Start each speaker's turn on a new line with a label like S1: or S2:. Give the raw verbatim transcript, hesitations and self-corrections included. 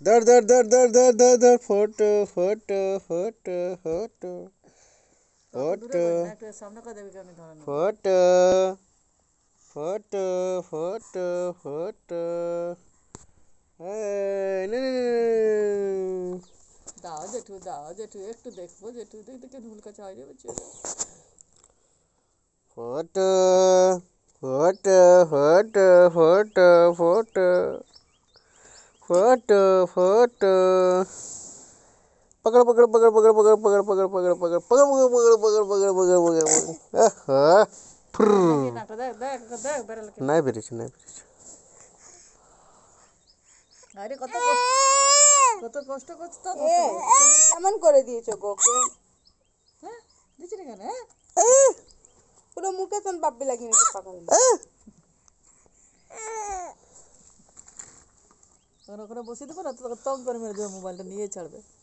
S1: ধর ধর ধর ধর ধর ধর ধর photo photo photo photo photo photo photo photo photo
S2: দাও জেঠু দাও জেঠু একটু দেখবো জেঠু দেখ দেখে ঢুলকা চাই যাবে
S1: photo photo photo photo photo photo photo पकड़ पकड़ पकड़ पकड़ पकड़ पकड़ पकड़ पकड़ पकड़ पकड़ पकड़ पकड़ पकड़ पकड़ पकड़ पकड़ नहीं बेरिয়েছে नहीं बेरिয়েছে
S2: আরে কত কত কষ্ট করছ তো
S3: কেমন করে দিয়েছো গোকে
S2: হ্যাঁ দিছি না কেন
S3: পুরো মুখে তন বাপ্পি লাগিয়ে নিতে পাকাল
S2: ওখানে ওখানে বসিয়ে দেবো না তো তখন তং করে মেরে দেবে মোবাইলটা নিয়ে ছাড়বে